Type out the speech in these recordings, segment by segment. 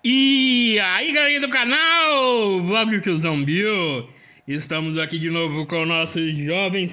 E aí, galerinha do canal, Vlog Tiozão Bill. Estamos aqui de novo com o nosso jovem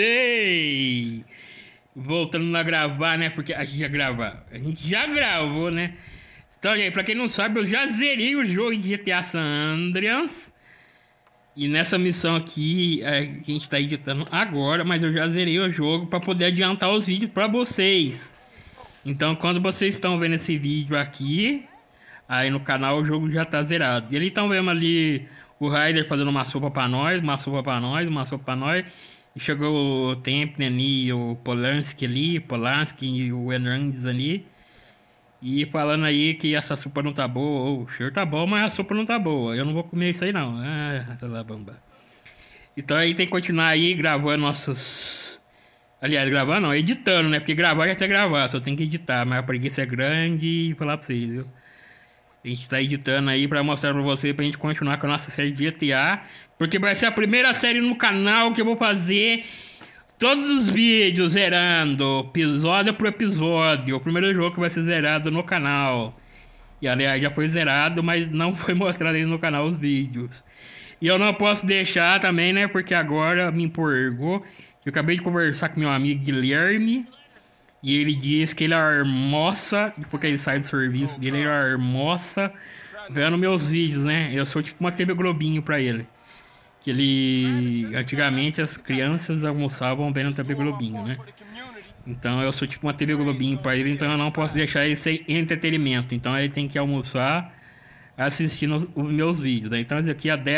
CJ. Voltando a gravar, né? Porque a gente já gravou, né? Então, gente, pra quem não sabe, eu já zerei o jogo de GTA San Andreas. E nessa missão aqui, a gente tá editando agora, mas eu já zerei o jogo pra poder adiantar os vídeos pra vocês. Então, quando vocês estão vendo esse vídeo aqui, aí no canal o jogo já tá zerado. E eles estão vendo ali o Ryder fazendo uma sopa pra nós, uma sopa pra nós, uma sopa pra nós. E chegou o Tempne ali, o Polanski e o Hernandes ali. E falando aí que essa sopa não tá boa. O cheiro tá bom, mas a sopa não tá boa. Eu não vou comer isso aí não. Ah, lá, bamba. Então aí tem que continuar aí gravando nossos... Aliás, gravando não, editando, né? Porque gravar já tem que gravar, só tem que editar. Mas a preguiça é grande e falar pra vocês, viu? A gente tá editando aí pra mostrar pra você, pra gente continuar com a nossa série de GTA. Porque vai ser a primeira série no canal que eu vou fazer todos os vídeos zerando, episódio por episódio. O primeiro jogo que vai ser zerado no canal. E aliás, já foi zerado, mas não foi mostrado aí no canal os vídeos. E eu não posso deixar também, né, porque agora me empolgou. Eu acabei de conversar com meu amigo Guilherme. E ele diz que ele almoça, porque ele sai do serviço dele, ele almoça vendo meus vídeos, né? Eu sou tipo uma TV Globinho pra ele. Que ele... Antigamente as crianças almoçavam vendo TV Globinho, né? Então eu sou tipo uma TV Globinho pra ele, então eu não posso deixar ele sem entretenimento. Então ele tem que almoçar assistindo os meus vídeos, né? Então essa aqui é a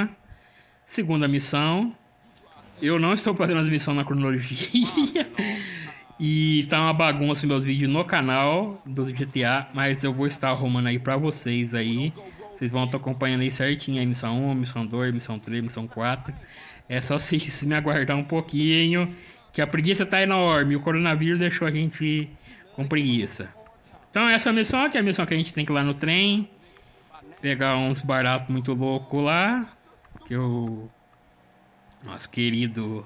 12ª missão. Eu não estou fazendo as missões na cronologia. E tá uma bagunça meus vídeos no canal do GTA, mas eu vou estar arrumando aí pra vocês aí. Vocês vão estar acompanhando aí certinho a missão 1, missão 2, missão 3, missão 4. É só vocês me aguardar um pouquinho, que a preguiça tá enorme. O coronavírus deixou a gente com preguiça. Então essa missão aqui é a missão que a gente tem que ir lá no trem, pegar uns baratos muito loucos lá, que o nosso querido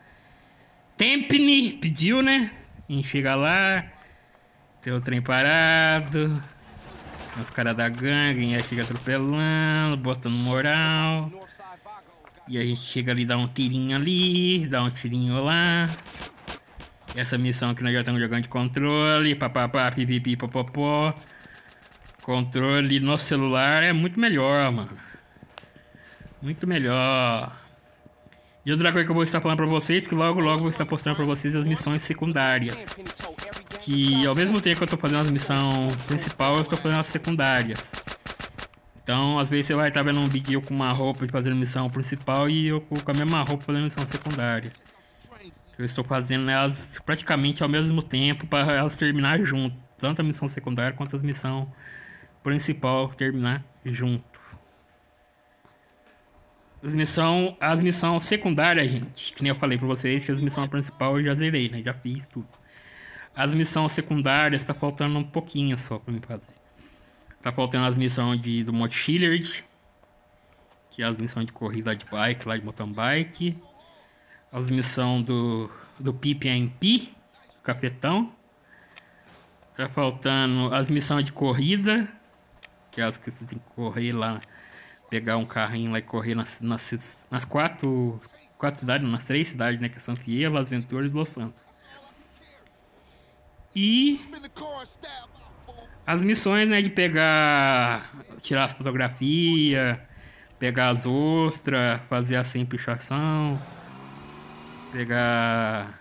Tempne pediu, né? A gente chega lá, tem o trem parado, os caras da gangue, a gente chega atropelando, botando moral. E a gente chega ali, dá um tirinho ali, dá um tirinho lá. Essa missão que nós já estamos jogando de controle, papapá, pipipi, popopó. Controle no celular é muito melhor, mano. Muito melhor. E outra coisa que eu vou estar falando pra vocês, que logo vou estar postando pra vocês as missões secundárias. Que ao mesmo tempo que eu tô fazendo as missões principais, eu estou fazendo as secundárias. Então, às vezes você vai estar vendo um vídeo com uma roupa de fazendo missão principal e eu com a mesma roupa fazendo missão secundária. Eu estou fazendo elas praticamente ao mesmo tempo para elas terminar junto. Tanto a missão secundária quanto a missão principal terminar junto. As missões secundárias, gente, que nem eu falei pra vocês, que as missões principais eu já zerei, né? Já fiz tudo. As missões secundárias tá faltando um pouquinho só pra mim fazer. Tá faltando as missões do Mod Shillard, que é as missões de corrida de bike, lá de mountain bike. As missões do PPMP, do Cafetão. Tá faltando as missões de corrida, que é as que você tem que correr lá. Pegar um carrinho lá e correr nas quatro cidades, nas 3 cidades, né? Que é São Fierro, Las Venturas e Los Santos. E as missões, né? De pegar, tirar as fotografias, pegar as ostras, fazer a sem pichação, pegar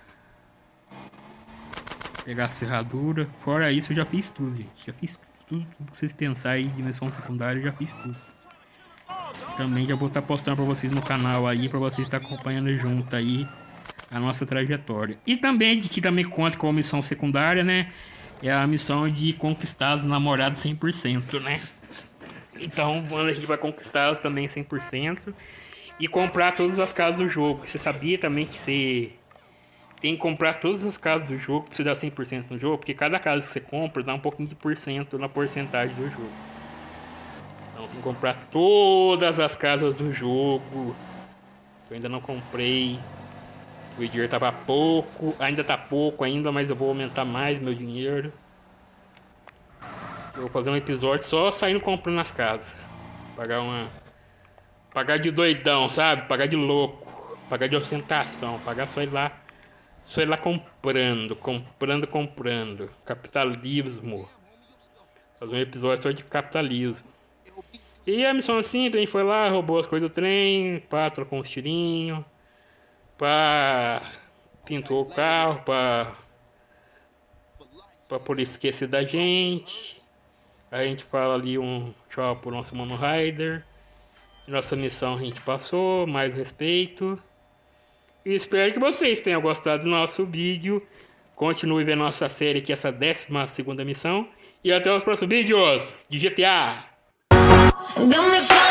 as ferraduras. Fora isso, eu já fiz tudo, gente. Já fiz tudo que vocês pensarem de missão secundária, eu já fiz tudo. Também já vou estar postando para vocês no canal aí, para vocês estar acompanhando junto aí a nossa trajetória. E também, que também conta com a missão secundária, né? É a missão de conquistar as namoradas 100%, né? Então, a gente vai conquistá-las também 100%. E comprar todas as casas do jogo. Você sabia também que você tem que comprar todas as casas do jogo para você dar 100% no jogo? Porque cada casa que você compra dá um pouquinho de porcento na porcentagem do jogo. Então tem que comprar todas as casas do jogo. Eu ainda não comprei. O dinheiro tava pouco. Ainda tá pouco ainda, mas eu vou aumentar mais meu dinheiro. Eu vou fazer um episódio só saindo comprando nas casas. Pagar de doidão, sabe? Pagar de louco. Pagar de ostentação. Pagar só ir lá comprando. Capitalismo. Fazer um episódio só de capitalismo. E a missão assim, a gente foi lá, roubou as coisas do trem, pá, trocou uns tirinhos, pá, pintou o carro, pra polícia esquecer da gente. A gente fala ali um tchau pro nosso Mano Rider. Nossa missão a gente passou, mais respeito. E espero que vocês tenham gostado do nosso vídeo. Continue vendo nossa série aqui, essa 12ª missão. E até os próximos vídeos de GTA!